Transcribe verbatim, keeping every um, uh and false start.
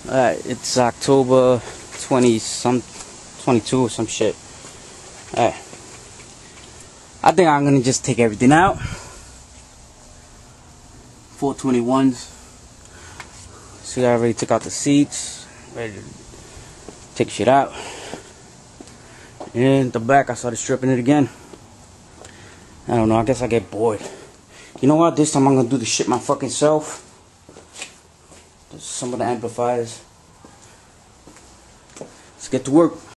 Alright, it's October twenty some twenty-two or some shit. Alright. I think I'm gonna just take everything out. four twenty-ones. See, I already took out the seats. Ready to take shit out. And the back, I started stripping it again. I don't know, I guess I get bored. You know what? This time I'm gonna do the shit my fucking self. Some of the amplifiers. Let's get to work.